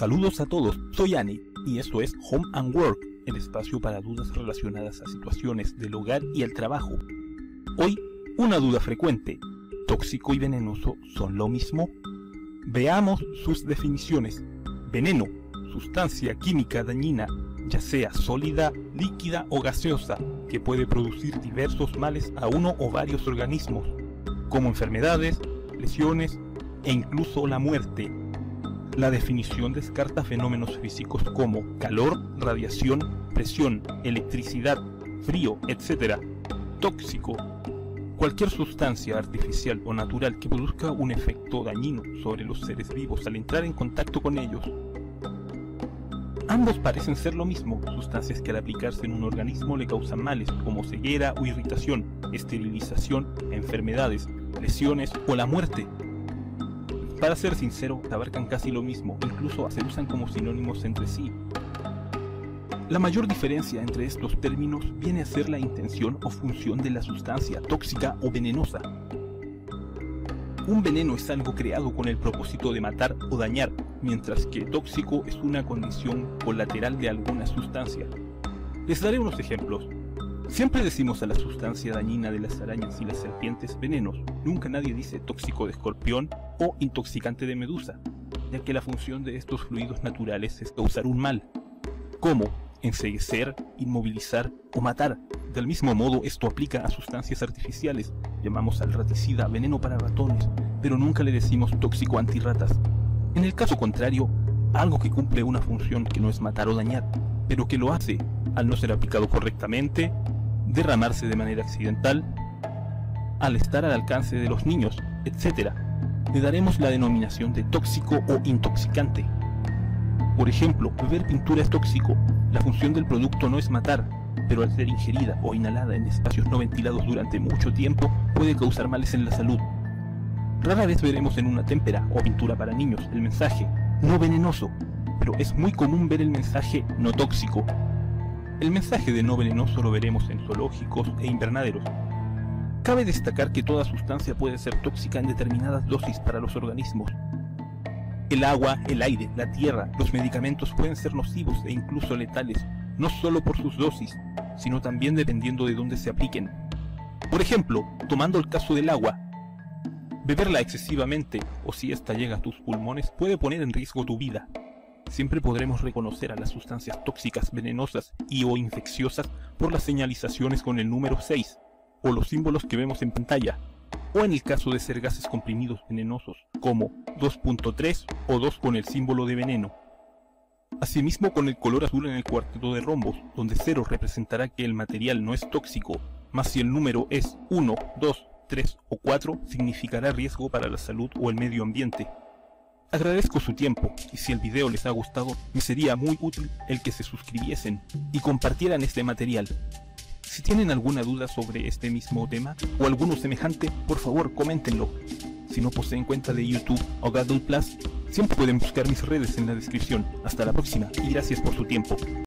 Saludos a todos, soy Ani y esto es Home and Work, el espacio para dudas relacionadas a situaciones del hogar y el trabajo. Hoy, una duda frecuente: ¿tóxico y venenoso son lo mismo? Veamos sus definiciones. Veneno: sustancia química dañina, ya sea sólida, líquida o gaseosa, que puede producir diversos males a uno o varios organismos, como enfermedades, lesiones e incluso la muerte. La definición descarta fenómenos físicos como calor, radiación, presión, electricidad, frío, etc. Tóxico: cualquier sustancia artificial o natural que produzca un efecto dañino sobre los seres vivos al entrar en contacto con ellos. Ambos parecen ser lo mismo, sustancias que al aplicarse en un organismo le causan males como ceguera o irritación, esterilización, enfermedades, lesiones o la muerte. Para ser sincero, abarcan casi lo mismo, incluso se usan como sinónimos entre sí. La mayor diferencia entre estos términos viene a ser la intención o función de la sustancia tóxica o venenosa. Un veneno es algo creado con el propósito de matar o dañar, mientras que tóxico es una condición colateral de alguna sustancia. Les daré unos ejemplos. Siempre decimos a la sustancia dañina de las arañas y las serpientes venenos, nunca nadie dice tóxico de escorpión o intoxicante de medusa, ya que la función de estos fluidos naturales es causar un mal, como enceguecer, inmovilizar o matar. Del mismo modo, esto aplica a sustancias artificiales. Llamamos al raticida veneno para ratones, pero nunca le decimos tóxico antirratas. En el caso contrario, algo que cumple una función que no es matar o dañar, pero que lo hace al no ser aplicado correctamente, derramarse de manera accidental, al estar al alcance de los niños, etc., le daremos la denominación de tóxico o intoxicante. Por ejemplo, beber pintura es tóxico. La función del producto no es matar, pero al ser ingerida o inhalada en espacios no ventilados durante mucho tiempo puede causar males en la salud. Rara vez veremos en una témpera o pintura para niños el mensaje no venenoso, pero es muy común ver el mensaje no tóxico. El mensaje de no venenoso lo veremos en zoológicos e invernaderos. Cabe destacar que toda sustancia puede ser tóxica en determinadas dosis para los organismos. El agua, el aire, la tierra, los medicamentos pueden ser nocivos e incluso letales, no solo por sus dosis, sino también dependiendo de dónde se apliquen. Por ejemplo, tomando el caso del agua, beberla excesivamente, o si ésta llega a tus pulmones, puede poner en riesgo tu vida. Siempre podremos reconocer a las sustancias tóxicas, venenosas y o infecciosas por las señalizaciones con el número 6, o los símbolos que vemos en pantalla, o en el caso de ser gases comprimidos venenosos, como 2.3 o 2 con el símbolo de veneno. Asimismo, con el color azul en el cuarteto de rombos, donde 0 representará que el material no es tóxico, más si el número es 1, 2, 3 o 4, significará riesgo para la salud o el medio ambiente. Agradezco su tiempo, y si el video les ha gustado, me sería muy útil el que se suscribiesen y compartieran este material. Si tienen alguna duda sobre este mismo tema o alguno semejante, por favor coméntenlo. Si no poseen cuenta de YouTube o Google Plus, siempre pueden buscar mis redes en la descripción. Hasta la próxima y gracias por su tiempo.